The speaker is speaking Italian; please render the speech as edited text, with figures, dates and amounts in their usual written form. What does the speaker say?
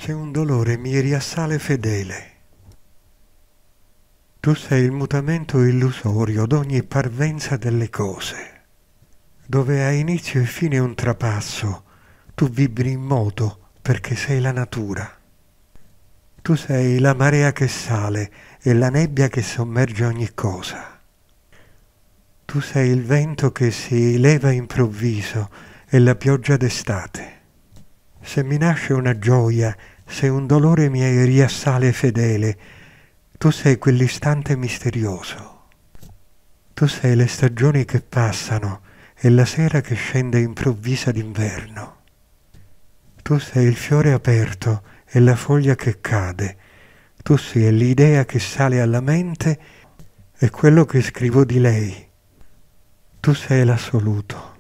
se un dolore mi riassale fedele. Tu sei il mutamento illusorio d'ogni parvenza delle cose, dove a inizio e fine un trapasso, tu vibri in moto perché sei la natura. Tu sei la marea che sale e la nebbia che sommerge ogni cosa. Tu sei il vento che si leva improvviso e la pioggia d'estate. Se mi nasce una gioia, se un dolore mi riassale fedele, tu sei quell'istante misterioso. Tu sei le stagioni che passano e la sera che scende improvvisa d'inverno. Tu sei il fiore aperto e la foglia che cade. Tu sei l'idea che sale alla mente e quello che scrivo di lei. Tu sei l'assoluto.